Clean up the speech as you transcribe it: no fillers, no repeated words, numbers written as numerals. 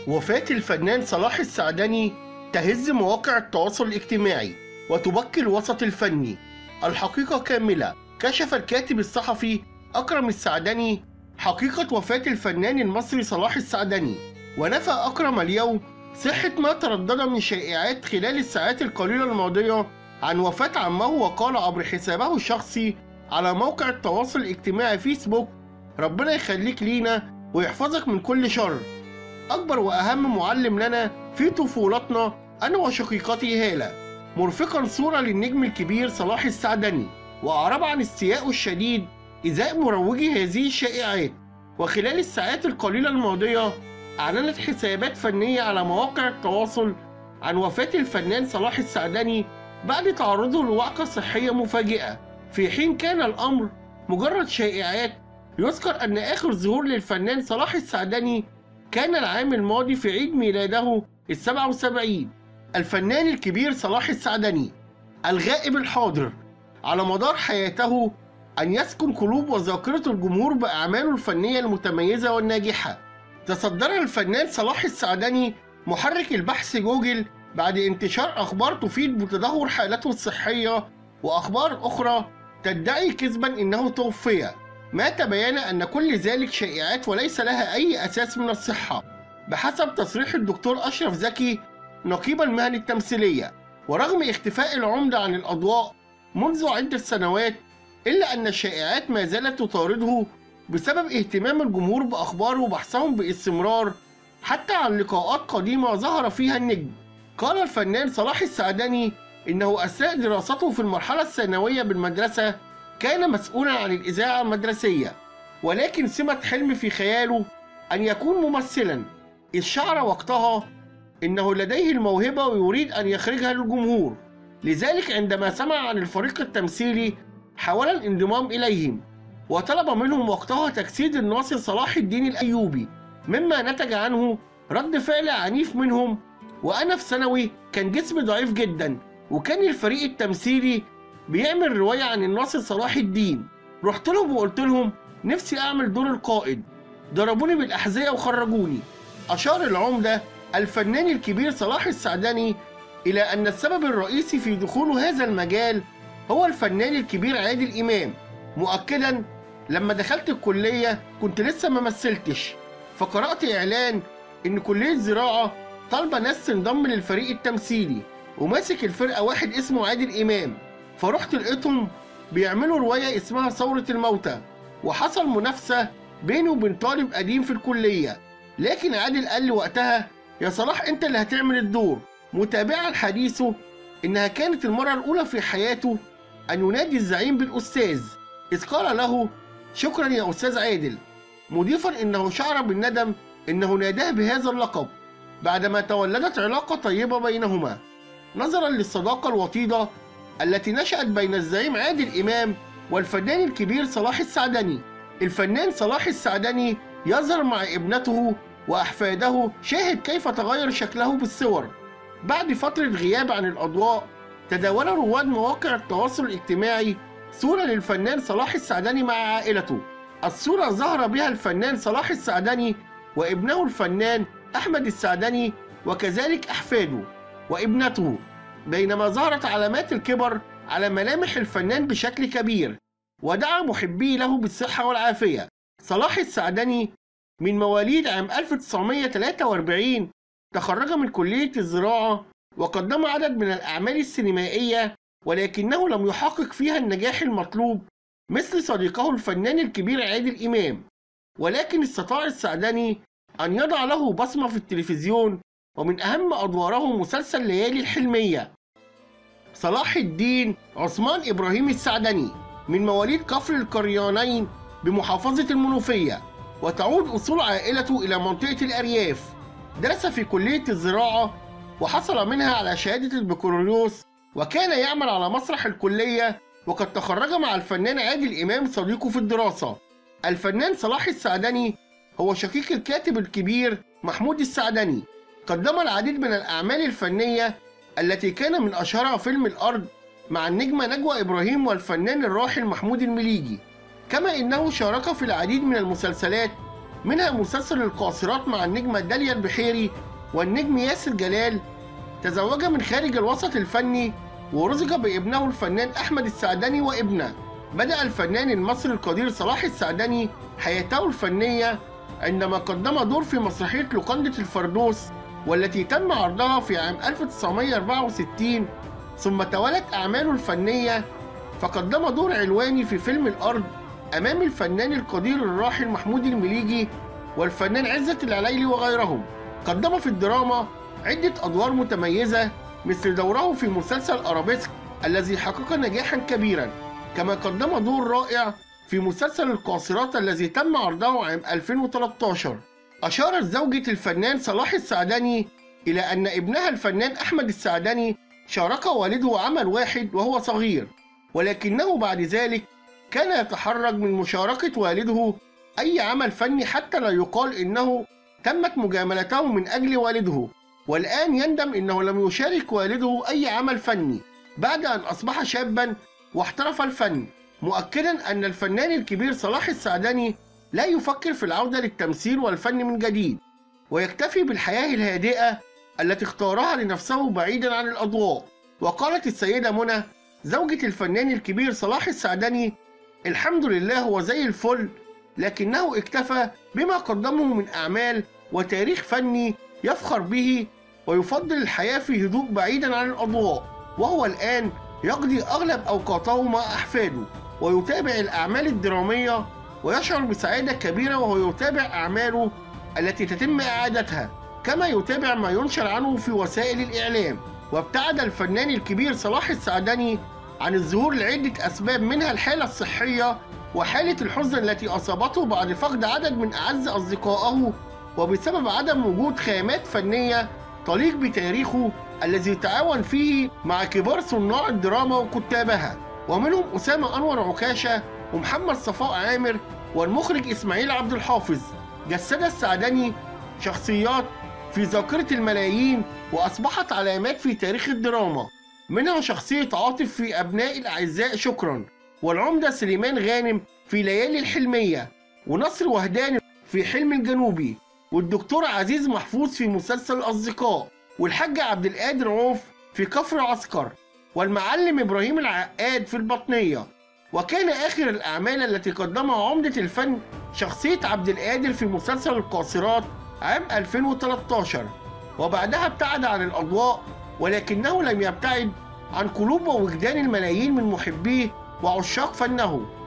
وفاة الفنان صلاح السعدني تهز مواقع التواصل الاجتماعي وتبكي الوسط الفني. الحقيقة كاملة. كشف الكاتب الصحفي أكرم السعدني حقيقة وفاة الفنان المصري صلاح السعدني، ونفى أكرم اليوم صحة ما تردد من شائعات خلال الساعات القليلة الماضية عن وفاة عمه، وقال عبر حسابه الشخصي على موقع التواصل الاجتماعي فيسبوك: ربنا يخليك لينا ويحفظك من كل شر. أكبر وأهم معلم لنا في طفولتنا أنا وشقيقتي هالة، مرفقا صورة للنجم الكبير صلاح السعدني، وأعرب عن استيائه الشديد إزاء مروجي هذه الشائعات. وخلال الساعات القليلة الماضية أعلنت حسابات فنية على مواقع التواصل عن وفاة الفنان صلاح السعدني بعد تعرضه لوعكة صحية مفاجئة، في حين كان الأمر مجرد شائعات. يذكر أن آخر ظهور للفنان صلاح السعدني كان العام الماضي في عيد ميلاده ال77. الفنان الكبير صلاح السعدني الغائب الحاضر على مدار حياته أن يسكن قلوب وذاكرة الجمهور بأعماله الفنية المتميزة والناجحة. تصدر الفنان صلاح السعدني محرك البحث جوجل بعد انتشار أخبار تفيد بتدهور حالته الصحية وأخبار أخرى تدعي كذبا إنه توفي، ما تبين أن كل ذلك شائعات وليس لها أي أساس من الصحة، بحسب تصريح الدكتور أشرف زكي نقيب المهن التمثيلية. ورغم اختفاء العمدة عن الأضواء منذ عدة سنوات، إلا أن الشائعات ما زالت تطارده بسبب اهتمام الجمهور بأخباره وبحثهم باستمرار حتى عن لقاءات قديمة ظهر فيها النجم. قال الفنان صلاح السعدني إنه أثناء دراسته في المرحلة الثانوية بالمدرسة كان مسؤولا عن الإذاعة المدرسية، ولكن سمت حلم في خياله أن يكون ممثلا، إذ شعر وقتها إنه لديه الموهبة ويريد أن يخرجها للجمهور. لذلك عندما سمع عن الفريق التمثيلي حاول الانضمام إليهم، وطلب منهم وقتها تجسيد الناصر صلاح الدين الأيوبي، مما نتج عنه رد فعل عنيف منهم. وأنا في ثانوي كان جسمي ضعيف جدا، وكان الفريق التمثيلي بيعمل رواية عن الناصر صلاح الدين. رحت لهم وقلت لهم نفسي أعمل دور القائد، ضربوني بالأحذية وخرجوني. أشار العمدة الفنان الكبير صلاح السعدني إلى أن السبب الرئيسي في دخوله هذا المجال هو الفنان الكبير عادل إمام، مؤكدا: لما دخلت الكلية كنت لسه ما مثلتش، فقرأت إعلان إن كلية زراعة طالبة ناس تنضم للفريق التمثيلي، وماسك الفرقة واحد اسمه عادل إمام، فرحت لقيتهم بيعملوا رواية اسمها ثورة الموتى، وحصل منافسة بيني وبين طالب قديم في الكلية، لكن عادل قال لي وقتها: يا صلاح أنت اللي هتعمل الدور. متابعا حديثه إنها كانت المرة الأولى في حياته أن ينادي الزعيم بالأستاذ، إذ قال له: شكرا يا أستاذ عادل، مضيفا إنه شعر بالندم إنه ناداه بهذا اللقب بعدما تولدت علاقة طيبة بينهما، نظرا للصداقة الوطيدة التي نشأت بين الزعيم عادل إمام والفنان الكبير صلاح السعدني. الفنان صلاح السعدني يظهر مع ابنته وأحفاده، شاهد كيف تغير شكله بالصور بعد فترة غياب عن الأضواء. تداول رواد مواقع التواصل الاجتماعي صورة للفنان صلاح السعدني مع عائلته. الصورة ظهر بها الفنان صلاح السعدني وابنه الفنان أحمد السعدني، وكذلك أحفاده وابنته، بينما ظهرت علامات الكبر على ملامح الفنان بشكل كبير، ودعا محبيه له بالصحة والعافية. صلاح السعدني من مواليد عام 1943، تخرج من كلية الزراعة وقدم عدد من الأعمال السينمائية، ولكنه لم يحقق فيها النجاح المطلوب مثل صديقه الفنان الكبير عادل إمام، ولكن استطاع السعدني أن يضع له بصمة في التلفزيون، ومن أهم أدواره مسلسل ليالي الحلمية. صلاح الدين عثمان إبراهيم السعدني من مواليد كفر القريانين بمحافظة المنوفية، وتعود أصول عائلته إلى منطقة الأرياف. درس في كلية الزراعة وحصل منها على شهادة البكالوريوس، وكان يعمل على مسرح الكلية، وقد تخرج مع الفنان عادل إمام صديقه في الدراسة. الفنان صلاح السعدني هو شقيق الكاتب الكبير محمود السعدني، قدم العديد من الأعمال الفنية التي كان من أشهرها فيلم الأرض مع النجمة نجوى إبراهيم والفنان الراحل محمود المليجي، كما إنه شارك في العديد من المسلسلات منها مسلسل القاصرات مع النجمة داليا البحيري والنجم ياسر جلال. تزوج من خارج الوسط الفني ورزق بابنه الفنان أحمد السعدني وابنه. بدأ الفنان المصري القدير صلاح السعدني حياته الفنية عندما قدم دور في مسرحية لوكندة الفردوس، والتي تم عرضها في عام 1964. ثم توالت أعماله الفنية، فقدم دور علواني في فيلم الأرض أمام الفنان القدير الراحل محمود المليجي والفنان عزت العلايلي وغيرهم. قدم في الدراما عدة أدوار متميزة مثل دوره في مسلسل أرابيسك الذي حقق نجاحا كبيرا، كما قدم دور رائع في مسلسل القاصرات الذي تم عرضه عام 2013. أشارت زوجة الفنان صلاح السعدني إلى أن ابنها الفنان أحمد السعدني شارك والده عمل واحد وهو صغير، ولكنه بعد ذلك كان يتحرج من مشاركة والده أي عمل فني حتى لا يقال إنه تمت مجاملته من أجل والده، والآن يندم إنه لم يشارك والده أي عمل فني بعد أن أصبح شابا واحترف الفن، مؤكدا أن الفنان الكبير صلاح السعدني لا يفكر في العودة للتمثيل والفن من جديد، ويكتفي بالحياة الهادئة التي اختارها لنفسه بعيدا عن الأضواء. وقالت السيدة منى زوجة الفنان الكبير صلاح السعدني: الحمد لله هو زي الفل، لكنه اكتفى بما قدمه من أعمال وتاريخ فني يفخر به، ويفضل الحياة في هدوء بعيدا عن الأضواء، وهو الآن يقضي أغلب أوقاته مع أحفاده ويتابع الأعمال الدرامية، ويشعر بسعادة كبيرة وهو يتابع أعماله التي تتم إعادتها، كما يتابع ما ينشر عنه في وسائل الإعلام. وابتعد الفنان الكبير صلاح السعدني عن الظهور لعدة أسباب، منها الحالة الصحية وحالة الحزن التي أصابته بعد فقد عدد من أعز أصدقائه، وبسبب عدم وجود خامات فنية تليق بتاريخه الذي تعاون فيه مع كبار صناع الدراما وكتابها، ومنهم أسامة أنور عكاشة ومحمد صفاء عامر والمخرج إسماعيل عبد الحافظ. جسد السعدني شخصيات في ذاكرة الملايين وأصبحت علامات في تاريخ الدراما، منها شخصية عاطف في أبناء الأعزاء شكرا، والعمدة سليمان غانم في ليالي الحلمية، ونصر وهدان في حلم الجنوبي، والدكتور عزيز محفوظ في مسلسل الأصدقاء، والحاج عبد القادر عوف في كفر عسكر، والمعلم إبراهيم العقاد في البطنية. وكان آخر الأعمال التي قدمها عمدة الفن شخصية عبد القادر في مسلسل القاصرات عام 2013، وبعدها ابتعد عن الأضواء، ولكنه لم يبتعد عن قلوب ووجدان الملايين من محبيه وعشاق فنه.